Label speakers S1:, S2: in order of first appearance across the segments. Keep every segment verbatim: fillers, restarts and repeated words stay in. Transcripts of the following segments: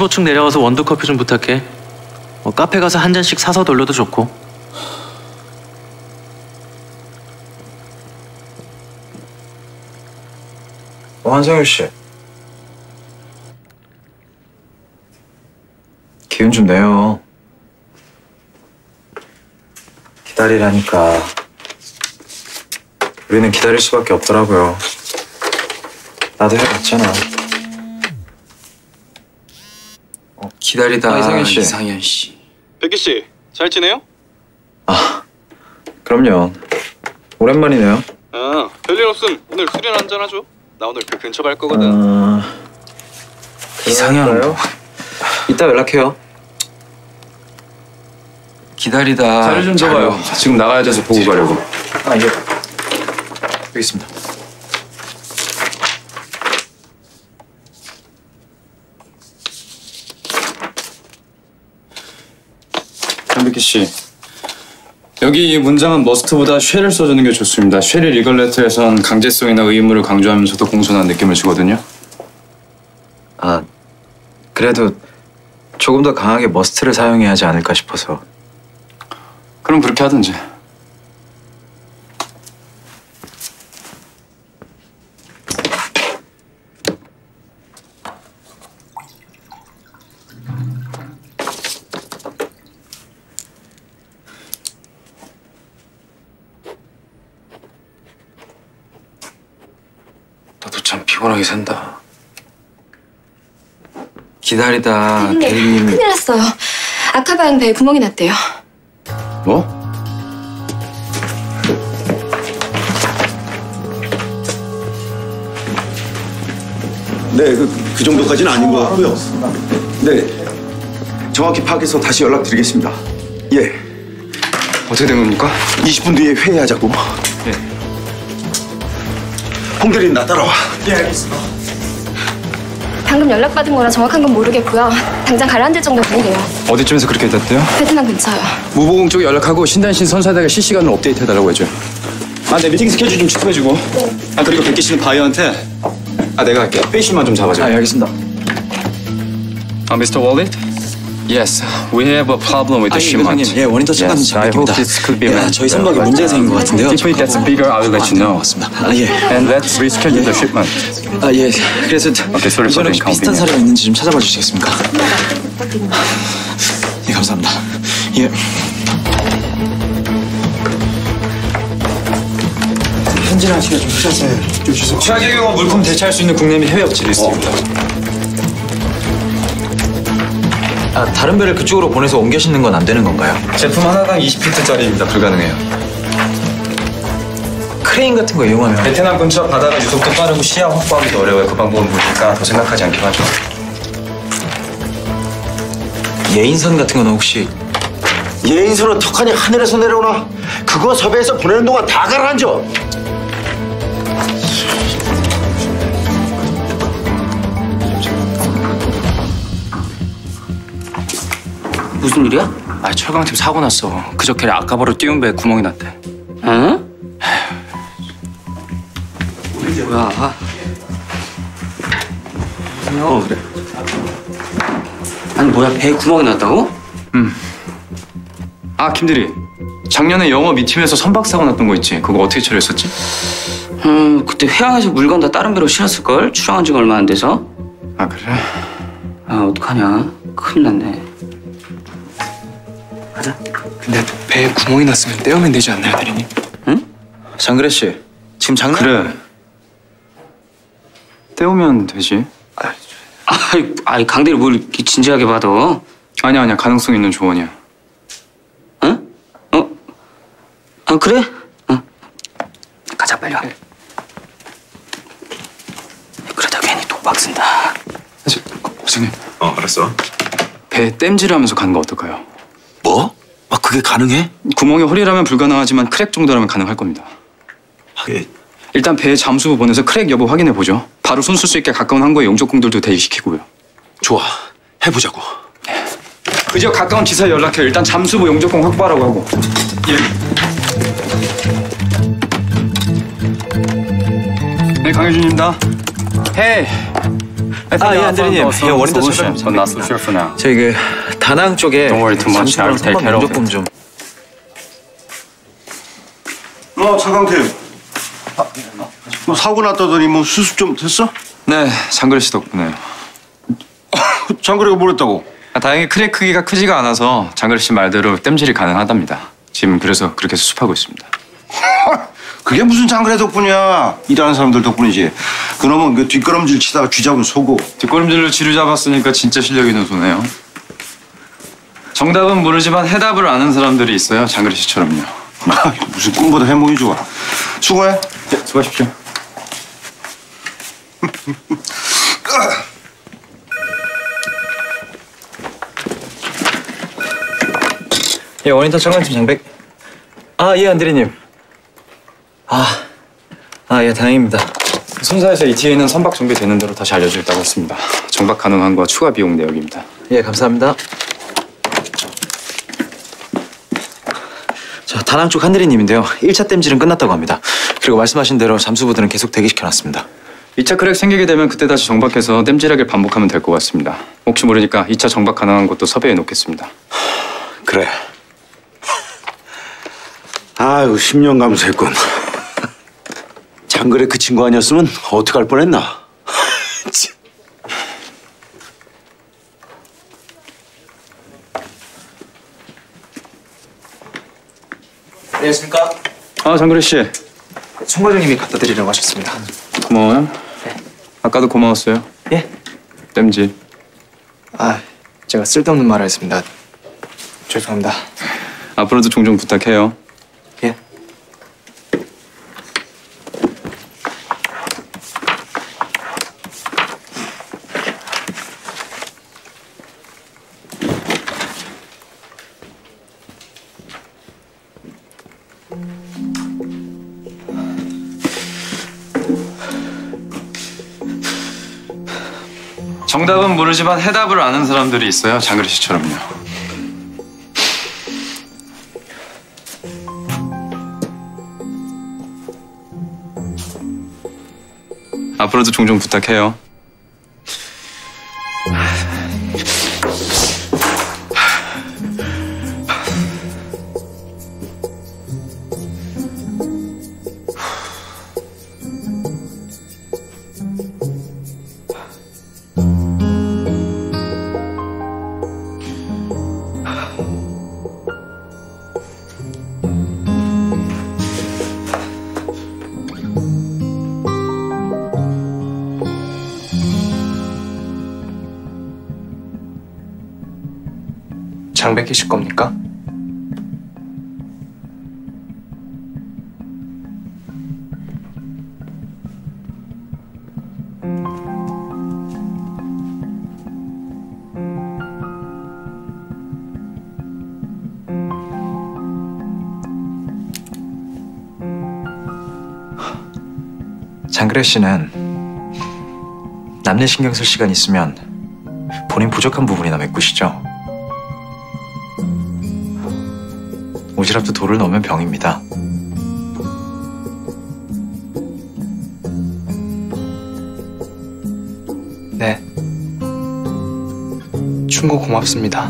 S1: 십오 층 내려가서 원두커피 좀 부탁해. 뭐 카페 가서 한 잔씩 사서 돌려도 좋고.
S2: 어, 한상일 씨. 기운 좀 내요. 기다리라니까. 우리는 기다릴 수밖에 없더라고요. 나도 해봤잖아.
S3: 어, 기다리다
S2: 아, 이상현 씨.
S3: 이상현 씨.
S4: 백기 씨, 잘 지내요?
S2: 아, 그럼요. 오랜만이네요.
S4: 아, 별일 없음 오늘 술이나 한잔 하죠. 나 오늘 그 근처 갈 거거든.
S2: 어...
S3: 이상현.
S2: 이따 연락해요.
S3: 기다리다.
S5: 자료 좀 줘봐요. 지금 나가야 돼서 보고 가려고.
S2: 아, 예. 여기 있습니다.
S5: 한백기 씨. 여기 이 문장은 머스트보다 쉐를 써주는 게 좋습니다. 쉐를 리걸 레터에선 강제성이나 의무를 강조하면서도 공손한 느낌을 주거든요.
S2: 아, 그래도 조금 더 강하게 머스트를 사용해야 하지 않을까 싶어서.
S5: 그럼 그렇게 하든지.
S3: 너도 참 피곤하게 산다. 기다리다
S6: 대리님,
S3: 대리님.
S6: 큰일 났어요. 아카바행 배에 구멍이 났대요.
S5: 뭐?
S7: 네, 그, 그 정도까지는 아닌 것 같고요. 네, 정확히 파악해서 다시 연락드리겠습니다. 예,
S5: 어떻게 된 겁니까?
S7: 이십 분 뒤에 회의하자고.
S5: 예.
S7: 홍 대리님 나 따라와.
S2: 예, 알겠습니다.
S6: 방금 연락받은 거라 정확한 건 모르겠고요. 당장 가라앉을 정도 분위기예요.
S5: 어디쯤에서 그렇게 됐대요?
S6: 베트남 근처요.
S5: 무보공 쪽에 연락하고 신단신 선사대가 실시간으로 업데이트해달라고 해줘요.
S7: 아, 내 미팅 스케줄 좀 취소해주고. 아, 그리고 백기 씨는 바이어한테 아, 내가 할게. 페이실만 좀 잡아줘.
S2: 아, 예, 알겠습니다.
S5: 아, 미스터 월릿? Yes, we have a problem with the shipment.
S2: 예, 원인 터치가
S5: Yes, I hope this could be
S2: 예, 저희 선박에 문제가 생긴 것 같은데요.
S5: If it gets bigger, I will let you know.
S2: 맞습니다. 아, 예.
S5: And let's reschedule the shipment.
S2: 아, 예. 그래서
S5: Okay, sorry for
S2: 이번에
S5: the
S2: 혹시 비슷한
S5: inconvenience.
S2: 사례가 있는지 좀 찾아봐 주시겠습니까? 예, 감사합니다. 예. 현진아 씨가 좀 찾아주세요. 좀 주세요.
S5: 최악의 경우 물품 대체할 수 있는 국내 및 해외 업체 리스트입니다.
S2: 아, 다른 배를 그쪽으로 보내서 옮겨 싣는 건 안 되는 건가요?
S5: 제품 하나당 이십 피트짜리입니다. 불가능해요.
S2: 크레인 같은 거 이용하면
S5: 베트남 근처 바다가 유속도 빠르고 시야 확보하기도 어려워요. 그 방법은 모르니까 더 생각하지 않기로 하죠.
S2: 예인선 같은 건 혹시
S7: 예인선은 턱하니 하늘에서 내려오나? 그거 섭외해서 보내는 동안 다 가라앉아.
S3: 무슨 일이야?
S5: 아, 철강팀 사고 났어. 그저께 아까바로 띄운 배에 구멍이 났대.
S3: 응? 뭐야? 어 그래. 아니 뭐야 배에 구멍이 났다고?
S5: 응. 아, 김대리. 작년에 영어 미팅에서 선박 사고 났던 거 있지? 그거 어떻게 처리했었지?
S3: 음 그때 회항에서 물건 다 다른 배로 실었을걸? 출항한 지가 얼마 안 돼서.
S5: 아, 그래?
S3: 아 어떡하냐? 큰일 났네. 가자.
S8: 근데 배에 구멍이 났으면 떼우면 되지 않나요, 대리님?
S3: 응?
S2: 장그래 씨 지금 장난?
S5: 그래. 떼우면 되지.
S3: 아이, 아이 강대리 뭘 이렇게 진지하게 받아?
S5: 아니야, 아니야. 가능성 있는 조언이야.
S3: 응? 어? 아 그래? 응. 가자 빨리 와. 그래. 그러다 괜히 독박 쓴다.
S5: 사실, 과장님.
S7: 어, 알았어.
S5: 배 땜질하면서 가는 거 어떨까요?
S7: 뭐? 아, 그게 가능해?
S5: 구멍이 홀이라면 불가능하지만 크랙 정도라면 가능할 겁니다.
S7: 하긴.
S5: 일단 배에 잠수부 보내서 크랙 여부 확인해 보죠. 바로 손 쓸 수 있게 가까운 항구의 용접공들도 대기시키고요.
S7: 좋아, 해보자고.
S5: 그 지역 가까운 지사에 연락해. 일단 잠수부 용접공 확보하라고 하고. 예. 네, 강효준입니다. 헤이.
S2: 아, 예, 안대리님. 예, 원인도 찾아뵙니다. 저희 그 다낭 쪽에 잠시만 선박 면적금 좀.
S7: 어, 차강팀. 아, 뭐 사고 났다더니 뭐 수습 좀 됐어?
S5: 네, 장그래 씨 덕분에.
S7: 장그래가 뭘 했다고?
S5: 아, 다행히 크랙 크기가 크지가 않아서 장그래 씨 말대로 땜질이 가능하답니다. 지금 그래서 그렇게 수습하고 있습니다.
S7: 그게 무슨 장그래 덕분이야. 일하는 사람들 덕분이지. 그놈은 그 뒷걸음질 치다가 쥐잡은 소고.
S5: 뒷걸음질로 쥐를 잡았으니까 진짜 실력 있는 소네요. 정답은 모르지만 해답을 아는 사람들이 있어요. 장그래 씨처럼요.
S7: 무슨 꿈보다 해몽이 좋아. 수고해.
S5: 네, 수고하십시오.
S2: 예, 원인터 차관팀 장백. 아, 예, 안대리님. 아, 아, 예, 다행입니다.
S5: 손사에서 이티에이는 선박 정비되는 대로 다시 알려주겠다고 했습니다. 정박 가능한 거 추가 비용 내역입니다.
S2: 예, 감사합니다. 자, 다낭 쪽 한대리님인데요. 일 차 땜질은 끝났다고 합니다. 그리고 말씀하신 대로 잠수부들은 계속 대기시켜놨습니다.
S5: 이 차 크랙 생기게 되면 그때 다시 정박해서 땜질하기를 반복하면 될 것 같습니다. 혹시 모르니까 이 차 정박 가능한 곳도 섭외해 놓겠습니다.
S7: 그래. 아유, 십 년 감수했군. 장그래 그 친구 아니었으면 어떡할 뻔했나.
S2: 안녕하십니까?
S5: 아, 장그래 씨.
S2: 송 과장님이 갖다 드리려고 하셨습니다.
S5: 고마워요. 네. 아까도 고마웠어요.
S2: 예?
S5: 땜질.
S8: 아, 제가 쓸데없는 말을 했습니다. 죄송합니다.
S5: 앞으로도 종종 부탁해요.
S2: 예.
S5: 정답은 모르지만 해답을 아는 사람들이 있어요. 장그래 씨처럼요. 앞으로도 종종 부탁해요.
S8: 장백희실 겁니까?
S2: 장그래 씨는 남일 신경 쓸 시간 있으면 본인 부족한 부분이나 메꾸시죠. 오지랖도 돌을 넣으면 병입니다.
S8: 네. 충고 고맙습니다.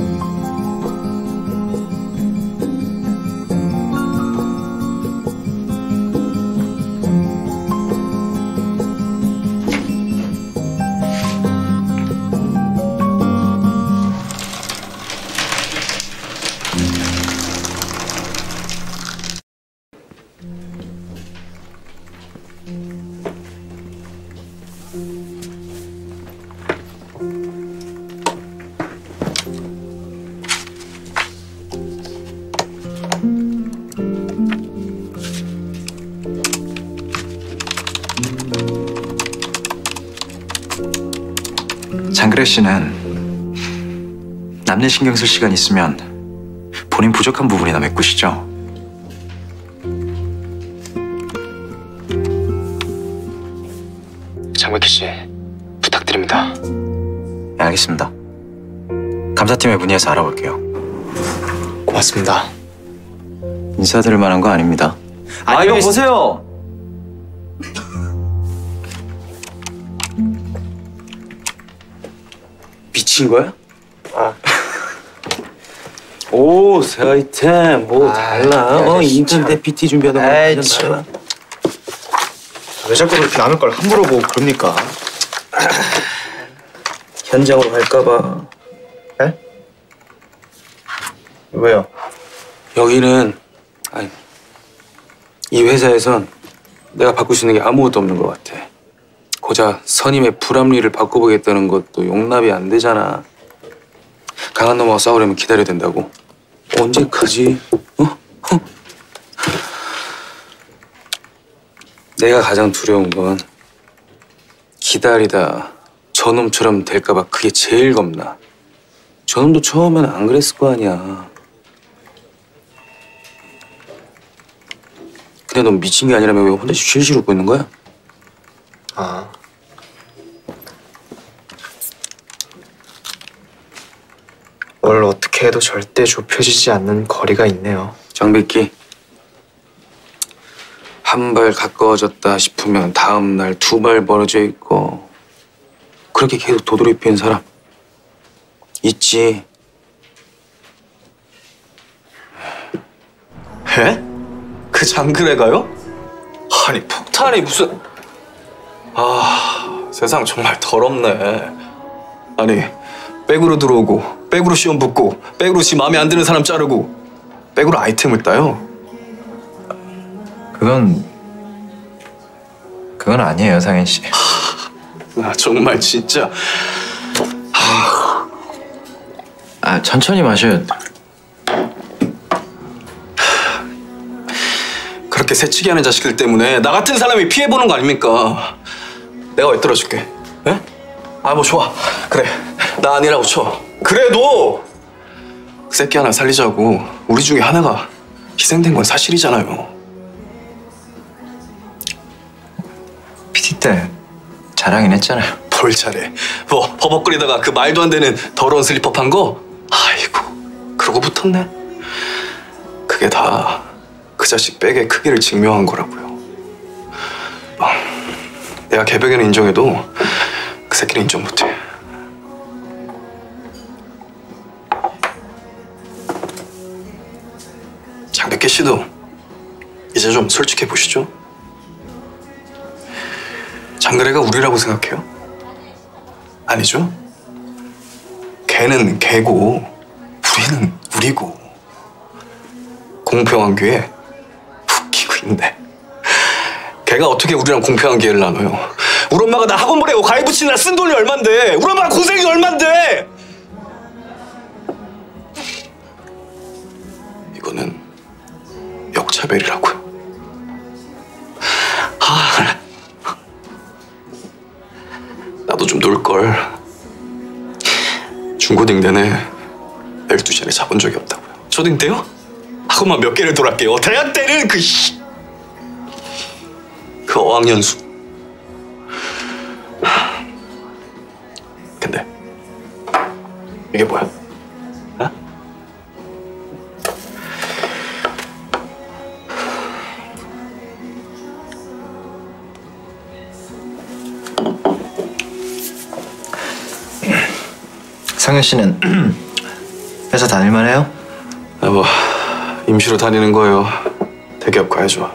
S2: 장그래 씨는 남일 신경 쓸 시간 있으면 본인 부족한 부분이나 메꾸시죠.
S8: 장백희 씨, 부탁드립니다.
S2: 네, 알겠습니다. 감사팀에 문의해서 알아볼게요.
S8: 고맙습니다.
S2: 인사드릴 만한 거 아닙니다. 아, 이거 보세요.
S3: 미친 거야?
S1: 오, 새 아이템 뭐 달라? 어, 인천대 피티 준비하다 보면 그냥 달라.
S8: 왜 자꾸 그렇게 남의 걸 함부로 보고 그럽니까?
S1: 현장으로 갈까봐.
S8: 네? 왜요?
S1: 여기는 아니 이 회사에선 내가 바꿀 수 있는 게 아무것도 없는 것 같아. 고작 선임의 불합리를 바꿔보겠다는 것도 용납이 안 되잖아. 강한 놈하고 싸우려면 기다려야 된다고. 언제까지? 어? 어? 내가 가장 두려운 건 기다리다 저놈처럼 될까봐 그게 제일 겁나. 저놈도 처음엔 안 그랬을 거 아니야. 근데 넌 미친 게 아니라면 왜 혼자 실실 웃고 있는 거야?
S8: 아. 뭘 어떻게 해도 절대 좁혀지지 않는 거리가 있네요.
S1: 장백기, 한 발 가까워졌다 싶으면 다음 날 두 발 벌어져 있고 그렇게 계속 도드립히는 사람 있지.
S8: 에? 그 장그래가요? 아니 폭탄이 무슨... 아 세상 정말 더럽네. 아니 백으로 들어오고 백으로 시험 붙고 백으로 지 마음에 안 드는 사람 자르고 백으로 아이템을 따요.
S2: 그건 그건 아니에요, 상현 씨.
S8: 아 정말 진짜...
S2: 아 천천히 마셔요.
S8: 그렇게 새치기 하는 자식들 때문에 나 같은 사람이 피해보는 거 아닙니까? 내가 왜 들어줄게? 에? 아 뭐 좋아. 그래 나 아니라고 쳐. 그래도 그 새끼 하나 살리자고 우리 중에 하나가 희생된 건 사실이잖아요.
S2: 피티 때 자랑이나 했잖아요.
S8: 뭘 잘해. 뭐 허벅거리다가 그 말도 안 되는 더러운 슬리퍼 판 거? 아이고 그러고 붙었네. 그게 다 그 자식 백의 크기를 증명한 거라고요. 어, 내가 개벽에는 인정해도 그 새끼는 인정 못해. 장백계 씨도 이제 좀 솔직해 보시죠. 장그래가 우리라고 생각해요? 아니죠? 걔는 걔고 우리는 우리고 공평한 기회 웃기고 있네. 걔가 어떻게 우리랑 공평한 기회를 나눠요? 우리 엄마가 나 학원 보내고 가위 붙이느라 쓴 돈이 얼만데, 우리 엄마가 고생이 얼만데. 이거는 역차별이라고요. 아, 나도 좀 놀걸. 중고딩 내내 열두 시간에 자본 적이 없다고요. 초딩 때요? 학원만 몇 개를 돌았게요. 대학 때는 그 씨... 그 어학연수. 근데 이게 뭐야? 어?
S2: 상현 씨는 회사 다닐만 해요?
S8: 아, 뭐 임시로 다니는 거예요. 대기업 가야죠.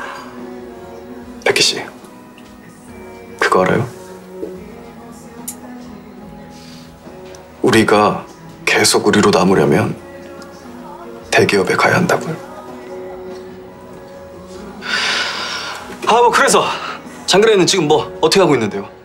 S8: 백기 씨, 그거 알아요? 우리가 계속 우리로 남으려면 대기업에 가야 한다고요. 아, 뭐 그래서 장그래는 지금 뭐 어떻게 하고 있는데요?